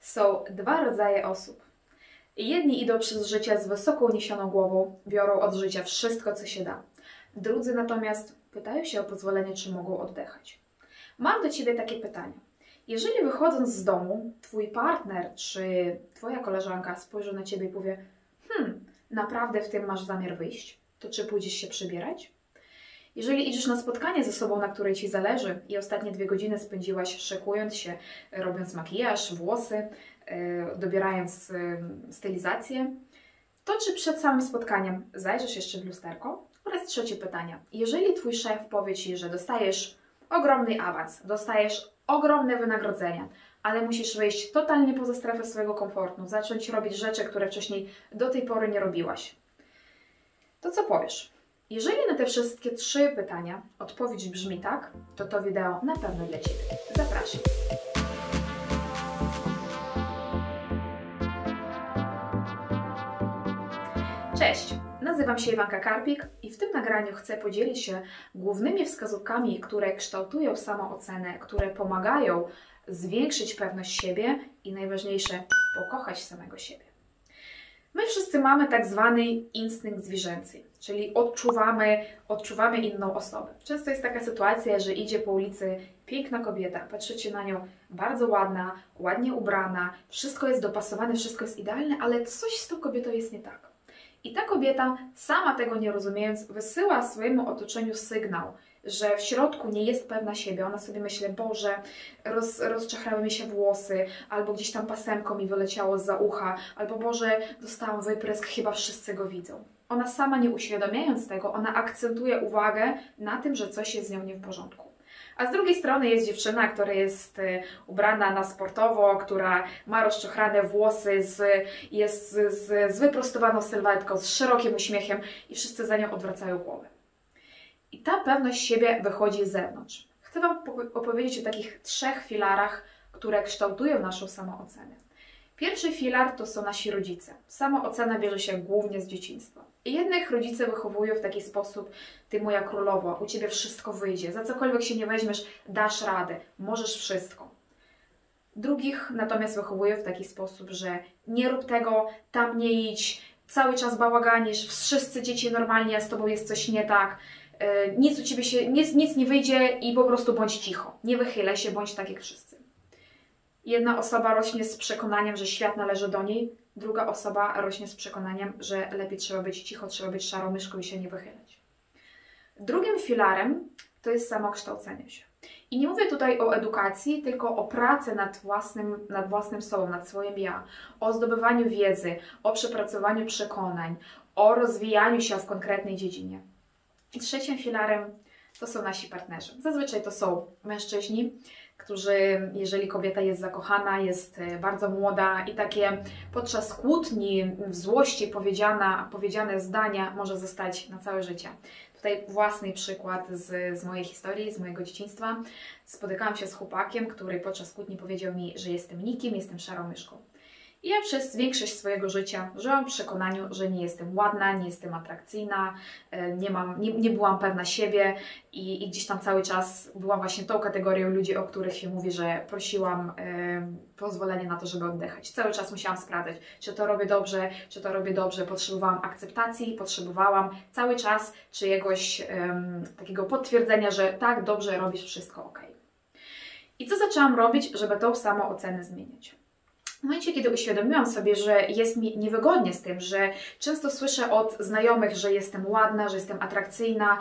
Są dwa rodzaje osób. Jedni idą przez życie z wysoko uniesioną głową, biorą od życia wszystko, co się da. Drudzy natomiast pytają się o pozwolenie, czy mogą oddychać. Mam do Ciebie takie pytanie. Jeżeli wychodząc z domu, Twój partner czy Twoja koleżanka spojrzy na Ciebie i powie: naprawdę w tym masz zamiar wyjść, to czy pójdziesz się przebierać? Jeżeli idziesz na spotkanie ze sobą, na której Ci zależy i ostatnie 2 godziny spędziłaś szykując się, robiąc makijaż, włosy, dobierając stylizację, to czy przed samym spotkaniem zajrzysz jeszcze w lusterko? Oraz trzecie pytanie. Jeżeli Twój szef powie Ci, że dostajesz ogromny awans, dostajesz ogromne wynagrodzenie, ale musisz wyjść totalnie poza strefę swojego komfortu, zacząć robić rzeczy, które wcześniej do tej pory nie robiłaś, to co powiesz? Jeżeli na te wszystkie 3 pytania odpowiedź brzmi tak, to wideo na pewno dla Ciebie. Zapraszam. Cześć, nazywam się Iwanka Karpik i w tym nagraniu chcę podzielić się głównymi wskazówkami, które kształtują samoocenę, które pomagają zwiększyć pewność siebie i najważniejsze, pokochać samego siebie. My wszyscy mamy tak zwany instynkt zwierzęcy, czyli odczuwamy inną osobę. Często jest taka sytuacja, że idzie po ulicy piękna kobieta, patrzycie na nią, bardzo ładna, ładnie ubrana, wszystko jest dopasowane, wszystko jest idealne, ale coś z tą kobietą jest nie tak. I ta kobieta, sama tego nie rozumiejąc, wysyła swojemu otoczeniu sygnał, że w środku nie jest pewna siebie. Ona sobie myśli: Boże, rozczachrały mi się włosy, albo gdzieś tam pasemko mi wyleciało zza ucha, albo Boże, dostałam wyprysk, chyba wszyscy go widzą. Ona sama nie uświadamiając tego, ona akcentuje uwagę na tym, że coś jest z nią nie w porządku. A z drugiej strony jest dziewczyna, która jest ubrana na sportowo, która ma rozczochrane włosy, jest z wyprostowaną sylwetką, z szerokim uśmiechem i wszyscy za nią odwracają głowę. I ta pewność siebie wychodzi z zewnątrz. Chcę Wam opowiedzieć o takich 3 filarach, które kształtują naszą samoocenę. Pierwszy filar to są nasi rodzice. Samoocena bierze się głównie z dzieciństwa. I jednych rodzice wychowują w taki sposób: Ty moja królowo, u Ciebie wszystko wyjdzie, za cokolwiek się nie weźmiesz, dasz radę, możesz wszystko. Drugich natomiast wychowują w taki sposób, że nie rób tego, tam nie idź, cały czas bałaganisz, wszyscy dzieci normalnie, a z Tobą jest coś nie tak, nic u Ciebie się, nic nie wyjdzie i po prostu bądź cicho, nie wychylaj się, bądź tak jak wszyscy. Jedna osoba rośnie z przekonaniem, że świat należy do niej, druga osoba rośnie z przekonaniem, że lepiej trzeba być cicho, trzeba być szarą myszką i się nie wychylać. Drugim filarem to jest samokształcenie się. I nie mówię tutaj o edukacji, tylko o pracy nad własnym sobą, nad swoim ja, o zdobywaniu wiedzy, o przepracowaniu przekonań, o rozwijaniu się w konkretnej dziedzinie. I trzecim filarem to są nasi partnerzy. Zazwyczaj to są mężczyźni, którzy, jeżeli kobieta jest zakochana, jest bardzo młoda i takie podczas kłótni, w złości powiedziane zdania może zostać na całe życie. Tutaj własny przykład z mojej historii, z mojego dzieciństwa. Spotykałam się z chłopakiem, który podczas kłótni powiedział mi, że jestem nikim, jestem szarą myszką. I ja przez większość swojego życia żyłam w przekonaniu, że nie jestem ładna, nie jestem atrakcyjna, nie byłam pewna siebie i gdzieś tam cały czas byłam właśnie tą kategorią ludzi, o których się mówi, że prosiłam pozwolenia na to, żeby oddychać. Cały czas musiałam sprawdzać, czy to robię dobrze, potrzebowałam akceptacji, potrzebowałam cały czas czyjegoś takiego potwierdzenia, że tak, dobrze robisz, wszystko ok. I co zaczęłam robić, żeby tą samoocenę zmienić? W momencie, kiedy uświadomiłam sobie, że jest mi niewygodnie z tym, że często słyszę od znajomych, że jestem ładna, że jestem atrakcyjna,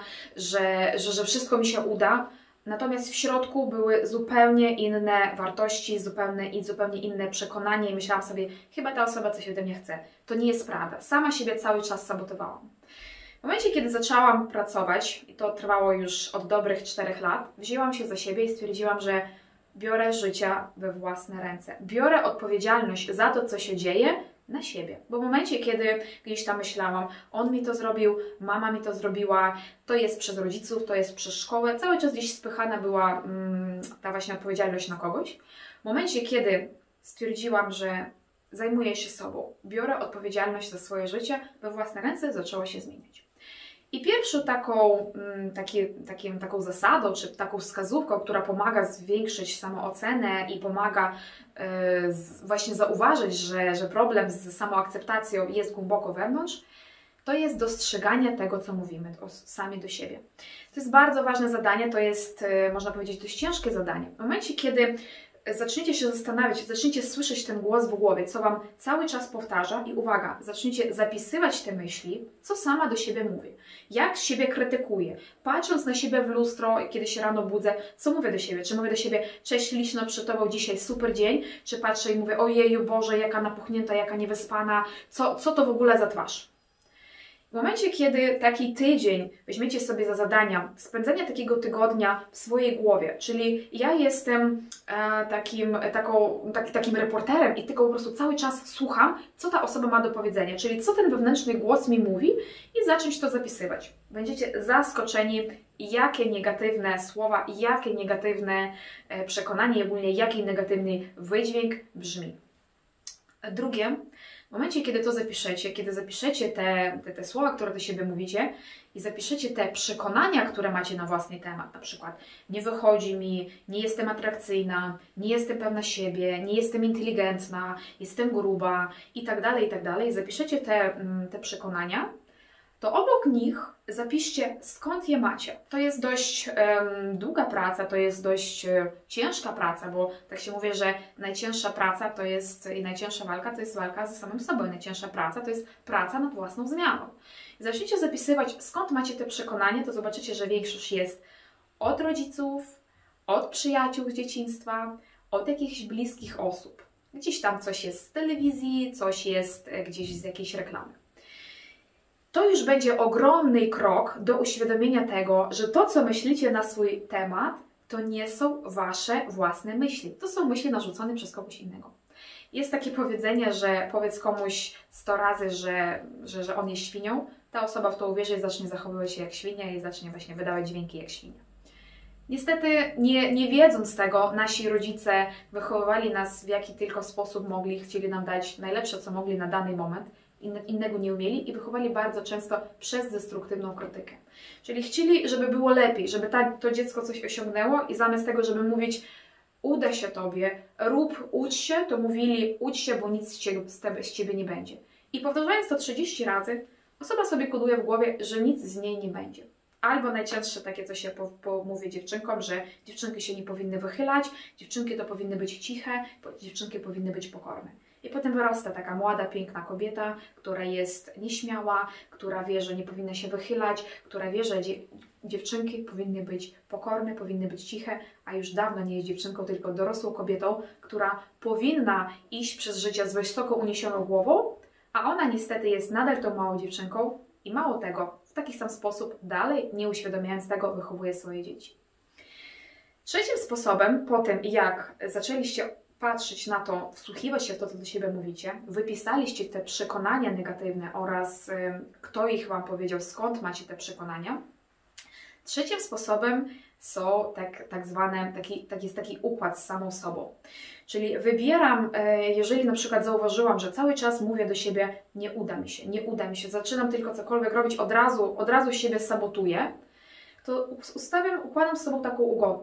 że wszystko mi się uda, natomiast w środku były zupełnie inne wartości, zupełnie inne przekonanie i myślałam sobie: chyba ta osoba coś ode mnie chce. To nie jest prawda. Sama siebie cały czas sabotowałam. W momencie, kiedy zaczęłam pracować, i to trwało już od dobrych 4 lat, wzięłam się za siebie i stwierdziłam, że biorę życia we własne ręce. Biorę odpowiedzialność za to, co się dzieje, na siebie. Bo w momencie, kiedy gdzieś tam myślałam: on mi to zrobił, mama mi to zrobiła, to jest przez rodziców, to jest przez szkołę, cały czas gdzieś spychana była ta właśnie odpowiedzialność na kogoś. W momencie, kiedy stwierdziłam, że zajmuję się sobą, biorę odpowiedzialność za swoje życie we własne ręce, zaczęło się zmieniać. I pierwszą taką zasadą, czy taką wskazówką, która pomaga zwiększyć samoocenę i pomaga właśnie zauważyć, że problem z samoakceptacją jest głęboko wewnątrz, to jest dostrzeganie tego, co mówimy sami do siebie. To jest bardzo ważne zadanie, to jest, można powiedzieć, dość ciężkie zadanie. W momencie, kiedy zaczniecie się zastanawiać, zaczniecie słyszeć ten głos w głowie, co Wam cały czas powtarza i uwaga, zaczniecie zapisywać te myśli, co sama do siebie mówię, jak siebie krytykuję, patrząc na siebie w lustro, kiedy się rano budzę, co mówię do siebie, czy mówię do siebie, cześć liśno, przed Tobą dzisiaj super dzień, czy patrzę i mówię, ojeju Boże, jaka napuchnięta, jaka niewyspana, co to w ogóle za twarz. W momencie, kiedy taki tydzień weźmiecie sobie za zadania spędzenia takiego tygodnia w swojej głowie, czyli ja jestem takim reporterem i tylko po prostu cały czas słucham, co ta osoba ma do powiedzenia, czyli co ten wewnętrzny głos mi mówi i zacząć to zapisywać. Będziecie zaskoczeni, jakie negatywne słowa, jakie negatywne przekonanie, ogólnie jaki negatywny wydźwięk brzmi. Drugie, w momencie, kiedy to zapiszecie, kiedy zapiszecie te słowa, które do siebie mówicie i zapiszecie te przekonania, które macie na własny temat, na przykład nie wychodzi mi, nie jestem atrakcyjna, nie jestem pewna siebie, nie jestem inteligentna, jestem gruba i tak dalej, zapiszecie te przekonania, to obok nich zapiszcie, skąd je macie. To jest dość długa praca, to jest dość ciężka praca, bo tak się mówi, że najcięższa praca to jest i najcięższa walka to jest walka ze samym sobą. Najcięższa praca to jest praca nad własną zmianą. I zacznijcie zapisywać, skąd macie te przekonania, to zobaczycie, że większość jest od rodziców, od przyjaciół z dzieciństwa, od jakichś bliskich osób. Gdzieś tam coś jest z telewizji, coś jest gdzieś z jakiejś reklamy. To już będzie ogromny krok do uświadomienia tego, że to, co myślicie na swój temat, to nie są Wasze własne myśli. To są myśli narzucone przez kogoś innego. Jest takie powiedzenie, że powiedz komuś 100 razy, że on jest świnią, ta osoba w to uwierzy i zacznie zachowywać się jak świnia i zacznie właśnie wydawać dźwięki jak świnia. Niestety, nie wiedząc tego, nasi rodzice wychowywali nas w jaki tylko sposób mogli, chcieli nam dać najlepsze, co mogli na dany moment, innego nie umieli i wychowali bardzo często przez destruktywną krytykę. Czyli chcieli, żeby było lepiej, żeby to dziecko coś osiągnęło i zamiast tego, żeby mówić uda się Tobie, rób, ucz się, to mówili ucz się, bo nic z Ciebie nie będzie. I powtarzając to 30 razy, osoba sobie koduje w głowie, że nic z niej nie będzie. Albo najczęstsze takie, co się mówi dziewczynkom, że dziewczynki się nie powinny wychylać, dziewczynki to powinny być ciche, dziewczynki powinny być pokorne. I potem wyrasta taka młoda, piękna kobieta, która jest nieśmiała, która wie, że nie powinna się wychylać, która wie, że dziewczynki powinny być pokorne, powinny być ciche, a już dawno nie jest dziewczynką, tylko dorosłą kobietą, która powinna iść przez życie z wysoko uniesioną głową, a ona niestety jest nadal tą małą dziewczynką i mało tego, w taki sam sposób dalej, nie uświadamiając tego, wychowuje swoje dzieci. Trzecim sposobem, po tym jak zaczęliście patrzeć na to, wsłuchiwać się w to, co do siebie mówicie, wypisaliście te przekonania negatywne oraz kto ich Wam powiedział, skąd macie te przekonania. Trzecim sposobem są jest taki układ z samą sobą. Czyli wybieram, jeżeli na przykład zauważyłam, że cały czas mówię do siebie nie uda mi się, zaczynam tylko cokolwiek robić, od razu siebie sabotuję, to układam z sobą taką ugodę,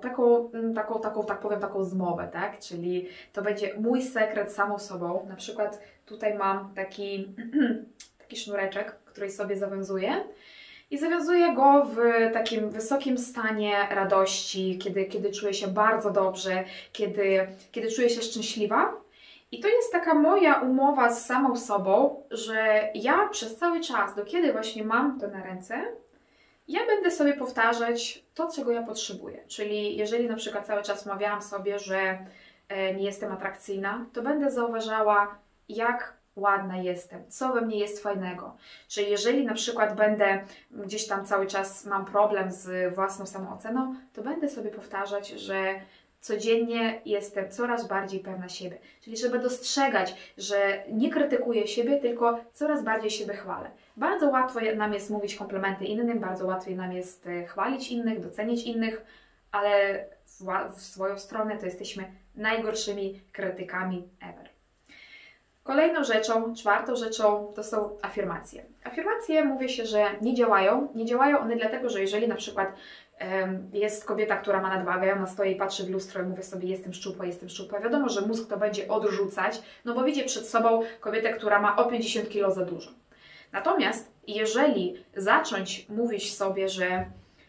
taką zmowę, tak? Czyli to będzie mój sekret z samą sobą. Na przykład tutaj mam taki sznureczek, który sobie zawiązuję i zawiązuję go w takim wysokim stanie radości, kiedy czuję się bardzo dobrze, kiedy czuję się szczęśliwa. I to jest taka moja umowa z samą sobą, że ja przez cały czas, do kiedy właśnie mam to na ręce, ja będę sobie powtarzać to, czego ja potrzebuję. Czyli jeżeli na przykład cały czas wmawiałam sobie, że nie jestem atrakcyjna, to będę zauważała, jak ładna jestem, co we mnie jest fajnego. Czyli jeżeli na przykład będę gdzieś tam cały czas mam problem z własną samooceną, to będę sobie powtarzać, że codziennie jestem coraz bardziej pewna siebie. Czyli żeby dostrzegać, że nie krytykuję siebie, tylko coraz bardziej siebie chwalę. Bardzo łatwo nam jest mówić komplementy innym, bardzo łatwiej nam jest chwalić innych, docenić innych, ale w swoją stronę to jesteśmy najgorszymi krytykami ever. Kolejną rzeczą, czwartą rzeczą to są afirmacje. Afirmacje mówi się, że nie działają. Nie działają one dlatego, że jeżeli na przykład jest kobieta, która ma nadwagę, ona stoi i patrzy w lustro i mówi sobie jestem szczupła. Wiadomo, że mózg to będzie odrzucać, no bo widzi przed sobą kobietę, która ma o 50 kg za dużo. Natomiast jeżeli zacząć mówić sobie, że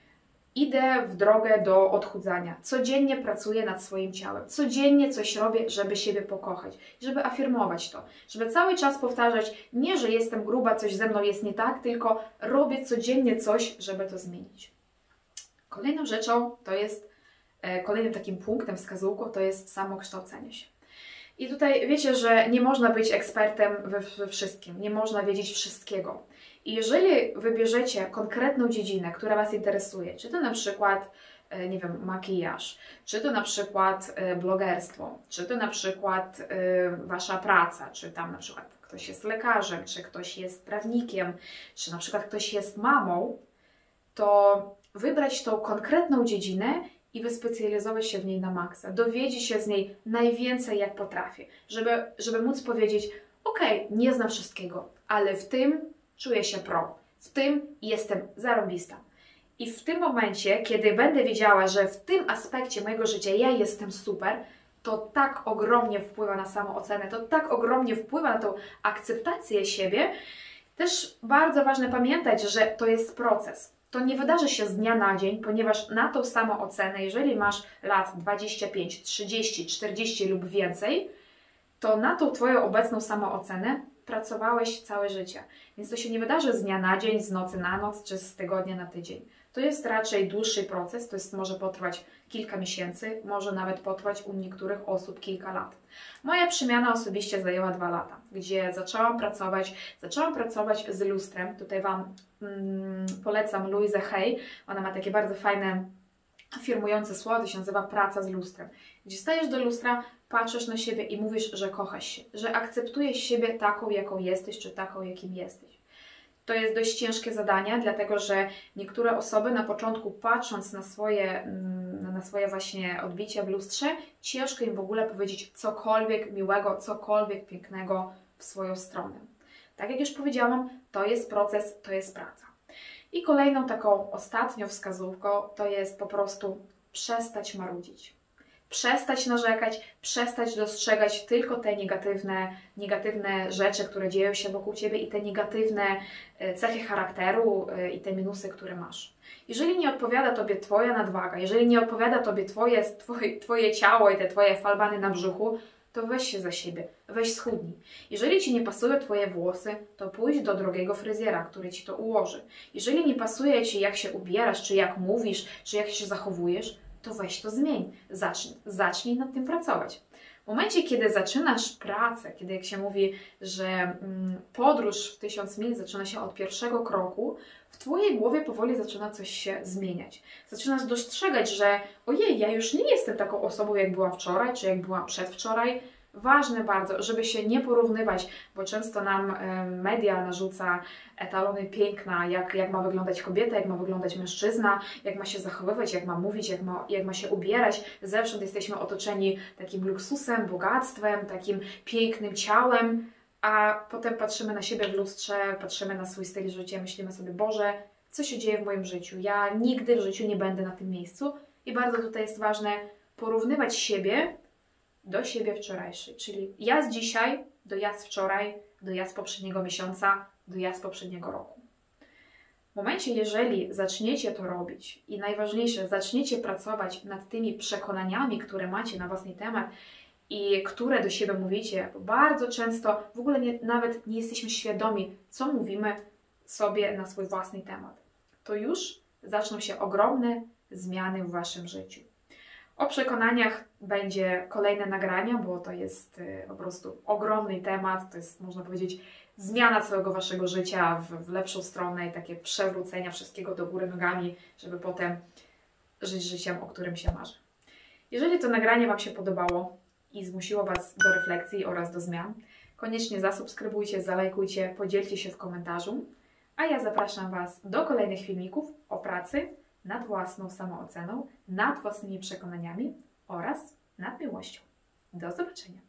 idę w drogę do odchudzania, codziennie pracuję nad swoim ciałem, codziennie coś robię, żeby siebie pokochać, żeby afirmować to, żeby cały czas powtarzać, nie, że jestem gruba, coś ze mną jest nie tak, tylko robię codziennie coś, żeby to zmienić. Kolejną rzeczą to jest, kolejnym takim punktem, wskazówką to jest samokształcenie się. I tutaj wiecie, że nie można być ekspertem we wszystkim, nie można wiedzieć wszystkiego. I jeżeli wybierzecie konkretną dziedzinę, która Was interesuje, czy to na przykład, nie wiem, makijaż, czy to na przykład blogerstwo, czy to na przykład Wasza praca, czy tam na przykład ktoś jest lekarzem, czy ktoś jest prawnikiem, czy na przykład ktoś jest mamą, to wybrać tą konkretną dziedzinę i wyspecjalizować się w niej na maksa, dowiedzieć się z niej najwięcej jak potrafię, żeby móc powiedzieć, ok, nie znam wszystkiego, ale w tym czuję się pro, w tym jestem zarąbista. I w tym momencie, kiedy będę wiedziała, że w tym aspekcie mojego życia ja jestem super, to tak ogromnie wpływa na samoocenę, to tak ogromnie wpływa na tą akceptację siebie. Też bardzo ważne pamiętać, że to jest proces. To nie wydarzy się z dnia na dzień, ponieważ na tą samoocenę, jeżeli masz lat 25, 30, 40 lub więcej, to na tą Twoją obecną samoocenę pracowałeś całe życie. Więc to się nie wydarzy z dnia na dzień, z nocy na noc, czy z tygodnia na tydzień. To jest raczej dłuższy proces, to może potrwać kilka miesięcy, może nawet potrwać u niektórych osób kilka lat. Moja przemiana osobiście zajęła 2 lata, gdzie zaczęłam pracować z lustrem. Tutaj Wam polecam Louise Hay, ona ma takie bardzo fajne, afirmujące słowo, to się nazywa praca z lustrem. Gdzie stajesz do lustra, patrzysz na siebie i mówisz, że kochasz się, że akceptujesz siebie taką, jaką jesteś, czy taką, jakim jesteś. To jest dość ciężkie zadanie, dlatego że niektóre osoby na początku, patrząc na swoje właśnie odbicie w lustrze, ciężko im w ogóle powiedzieć cokolwiek miłego, cokolwiek pięknego w swoją stronę. Tak jak już powiedziałam, to jest proces, to jest praca. I kolejną taką ostatnią wskazówką to jest po prostu przestać marudzić. Przestać narzekać, przestać dostrzegać tylko te negatywne rzeczy, które dzieją się wokół Ciebie i te negatywne cechy charakteru i te minusy, które masz. Jeżeli nie odpowiada Tobie Twoja nadwaga, jeżeli nie odpowiada Tobie Twoje ciało i te Twoje falbany na brzuchu, to weź się za siebie, weź schudnij. Jeżeli Ci nie pasują Twoje włosy, to pójdź do drogiego fryzjera, który Ci to ułoży. Jeżeli nie pasuje Ci, jak się ubierasz, czy jak mówisz, czy jak się zachowujesz, to weź to zmień. Zacznij nad tym pracować. W momencie, kiedy zaczynasz pracę, kiedy jak się mówi, że podróż w 1000 mil zaczyna się od pierwszego kroku, w Twojej głowie powoli zaczyna coś się zmieniać. Zaczynasz dostrzegać, że ojej, ja już nie jestem taką osobą, jak byłam wczoraj, czy jak byłam przedwczoraj. Ważne bardzo, żeby się nie porównywać, bo często nam media narzuca etalony piękna, jak ma wyglądać kobieta, jak ma wyglądać mężczyzna, jak ma się zachowywać, jak ma mówić, jak ma się ubierać. Zewsząd jesteśmy otoczeni takim luksusem, bogactwem, takim pięknym ciałem, a potem patrzymy na siebie w lustrze, patrzymy na swój styl życia, myślimy sobie, Boże, co się dzieje w moim życiu? Ja nigdy w życiu nie będę na tym miejscu i bardzo tutaj jest ważne porównywać siebie do siebie wczorajszej, czyli ja z dzisiaj do ja z wczoraj, do ja z poprzedniego miesiąca, do ja z poprzedniego roku. W momencie, jeżeli zaczniecie to robić i najważniejsze, zaczniecie pracować nad tymi przekonaniami, które macie na własny temat i które do siebie mówicie, bo bardzo często w ogóle nawet nie jesteśmy świadomi, co mówimy sobie na swój własny temat, to już zaczną się ogromne zmiany w Waszym życiu. O przekonaniach będzie kolejne nagrania, bo to jest po prostu ogromny temat, to jest, można powiedzieć, zmiana całego Waszego życia w lepszą stronę i takie przewrócenia wszystkiego do góry nogami, żeby potem żyć życiem, o którym się marzy. Jeżeli to nagranie Wam się podobało i zmusiło Was do refleksji oraz do zmian, koniecznie zasubskrybujcie, zalajkujcie, podzielcie się w komentarzu, a ja zapraszam Was do kolejnych filmików o pracy nad własną samooceną, nad własnymi przekonaniami oraz nad miłością. Do zobaczenia!